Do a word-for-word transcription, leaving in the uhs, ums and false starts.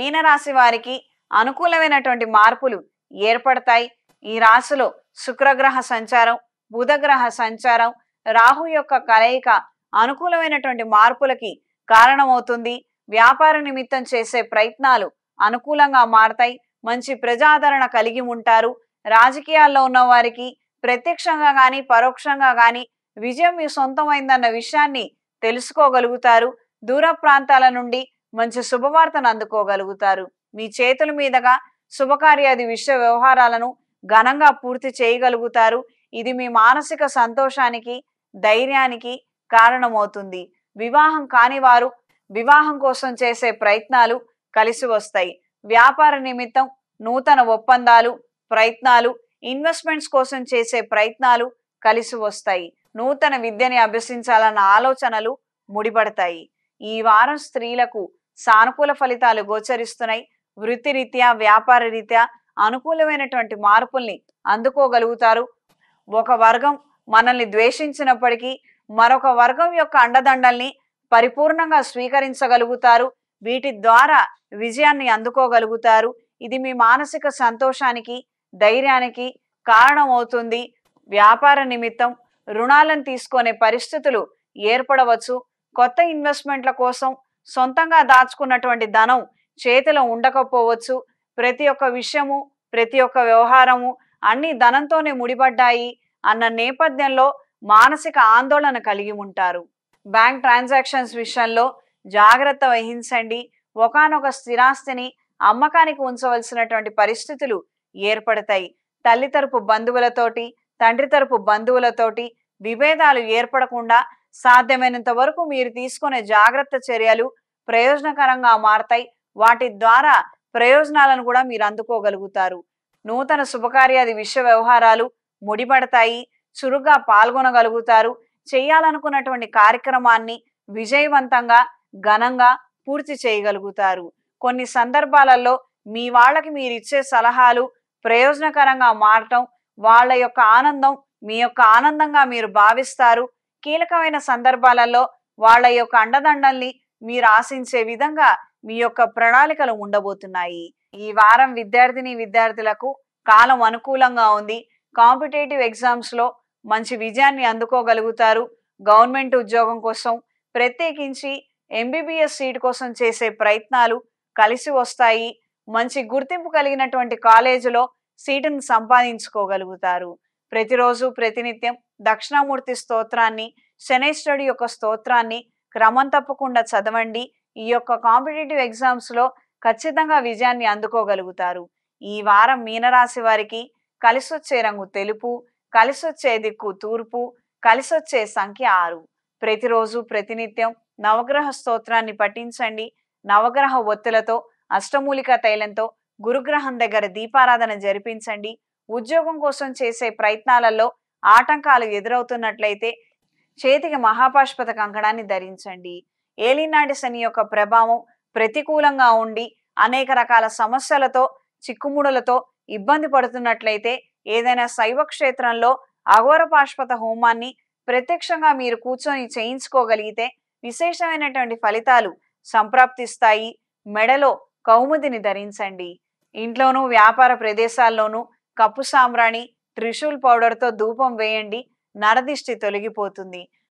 మీనరాశి వారికి అనుకూలమైనటువంటి మార్పులు ఏర్పడతాయి. ఈ రాశిలో శుక్రగ్రహ సంచారం, బుధగ్రహ సంచారం, రాహు యొక్క కలయిక అనుకూలమైనటువంటి మార్పులకి కారణమవుతుంది. వ్యాపార నిమిత్తం చేసే ప్రయత్నాలు అనుకూలంగా మారతాయి. మంచి ప్రజాదరణ కలిగి ఉంటారు. రాజకీయాల్లో ఉన్న వారికి ప్రత్యక్షంగా కానీ పరోక్షంగా కానీ విజయం మీ సొంతమైందన్న విషయాన్ని తెలుసుకోగలుగుతారు. దూర ప్రాంతాల నుండి మంచి శుభవార్తను అందుకోగలుగుతారు. మీ చేతుల మీదుగా శుభకార్యాది విషయ వ్యవహారాలను ఘనంగా పూర్తి చేయగలుగుతారు. ఇది మీ మానసిక సంతోషానికి, ధైర్యానికి కారణమవుతుంది. వివాహం కాని వారు వివాహం కోసం చేసే ప్రయత్నాలు కలిసి వస్తాయి. వ్యాపార నిమిత్తం నూతన ఒప్పందాలు, ప్రయత్నాలు, ఇన్వెస్ట్మెంట్స్ కోసం చేసే ప్రయత్నాలు కలిసి వస్తాయి. నూతన విద్యని అభ్యసించాలన్న ఆలోచనలు ముడిపడతాయి. ఈ వారం స్త్రీలకు సానుకూల ఫలితాలు గోచరిస్తున్నాయి. వృత్తిరీత్యా, వ్యాపార రీత్యా అనుకూలమైనటువంటి మార్పుల్ని అందుకోగలుగుతారు. ఒక వర్గం మనల్ని ద్వేషించినప్పటికీ మరొక వర్గం యొక్క అండదండల్ని పరిపూర్ణంగా స్వీకరించగలుగుతారు. వీటి ద్వారా విజయాన్ని అందుకోగలుగుతారు. ఇది మీ మానసిక సంతోషానికి, ధైర్యానికి కారణమవుతుంది. వ్యాపార నిమిత్తం రుణాలను తీసుకునే పరిస్థితులు ఏర్పడవచ్చు. కొత్త ఇన్వెస్ట్మెంట్ల కోసం సొంతంగా దాచుకున్నటువంటి ధనం చేతిలో ఉండకపోవచ్చు. ప్రతి ఒక్క విషయము, ప్రతి ఒక్క వ్యవహారము అన్ని ధనంతోనే ముడిపడ్డాయి అన్న నేపథ్యంలో మానసిక ఆందోళన కలిగి ఉంటారు. బ్యాంక్ ట్రాన్సాక్షన్స్ విషయంలో జాగ్రత్త వహించండి. ఒకానొక స్థిరాస్తిని అమ్మకానికి ఉంచవలసినటువంటి పరిస్థితులు ఏర్పడతాయి. తల్లి తరపు బంధువులతోటి, తండ్రి తరపు బంధువులతోటి విభేదాలు ఏర్పడకుండా సాధ్యమైనంత వరకు మీరు తీసుకునే జాగ్రత్త చర్యలు ప్రయోజనకరంగా మారతాయి. వాటి ద్వారా ప్రయోజనాలను కూడా మీరు అందుకోగలుగుతారు. నూతన శుభకార్యాది విషయ వ్యవహారాలు ముడిపడతాయి. చురుగ్గా పాల్గొనగలుగుతారు. చేయాలనుకున్నటువంటి కార్యక్రమాన్ని విజయవంతంగా, ఘనంగా పూర్తి చేయగలుగుతారు. కొన్ని సందర్భాలలో మీ వాళ్ళకి మీరు ఇచ్చే సలహాలు ప్రయోజనకరంగా మారటం, వాళ్ళ యొక్క ఆనందం మీ యొక్క ఆనందంగా మీరు భావిస్తారు. కీలకమైన సందర్భాలలో వాళ్ళ యొక్క అండదండల్ని మీరు ఆశించే విధంగా మీ యొక్క ప్రణాళికలు ఉండబోతున్నాయి. ఈ వారం విద్యార్థిని విద్యార్థులకు కాలం అనుకూలంగా ఉంది. కాంపిటేటివ్ ఎగ్జామ్స్ లో మంచి విజయాన్ని అందుకోగలుగుతారు. గవర్నమెంట్ ఉద్యోగం కోసం, ప్రత్యేకించి ఎంబీబీఎస్ సీట్ కోసం చేసే ప్రయత్నాలు కలిసి వస్తాయి. మంచి గుర్తింపు కలిగినటువంటి కాలేజీలో సీటును సంపాదించుకోగలుగుతారు. ప్రతిరోజు ప్రతినిత్యం దక్షిణామూర్తి స్తోత్రాన్ని, శనైశ్వరుడి యొక్క స్తోత్రాన్ని క్రమం తప్పకుండా చదవండి. ఈ యొక్క కాంపిటేటివ్ ఎగ్జామ్స్ లో ఖచ్చితంగా విజయాన్ని అందుకోగలుగుతారు. ఈ వారం మీనరాశి వారికి కలిసొచ్చే రంగు తెలుపు, కలిసొచ్చే దిక్కు తూర్పు, కలిసొచ్చే సంఖ్య ఆరు. ప్రతిరోజు ప్రతినిత్యం నవగ్రహ స్తోత్రాన్ని పఠించండి. నవగ్రహ ఒత్తులతో, అష్టమూలిక తైలంతో గురుగ్రహం దగ్గర దీపారాధన జరిపించండి. ఉద్యోగం కోసం చేసే ప్రయత్నాలలో ఆటంకాలు ఎదురవుతున్నట్లయితే చేతికి మహాపాష్పత కంకణాన్ని ధరించండి. ఏలినాటి శని యొక్క ప్రభావం ప్రతికూలంగా ఉండి అనేక రకాల సమస్యలతో, చిక్కుముడులతో ఇబ్బంది పడుతున్నట్లయితే ఏదైనా శైవ క్షేత్రంలో అఘోర పాష్పత హోమాన్ని ప్రత్యక్షంగా మీరు కూర్చొని చేయించుకోగలిగితే విశేషమైనటువంటి ఫలితాలు సంప్రాప్తిస్తాయి. మెడలో కౌముదిని ధరించండి. ఇంట్లోనూ వ్యాపార ప్రదేశాల్లోనూ కప్పు సాంబ్రాణి, త్రిశూల్ పౌడర్తో ధూపం వేయండి. నరదిష్టి తొలగిపోతుంది.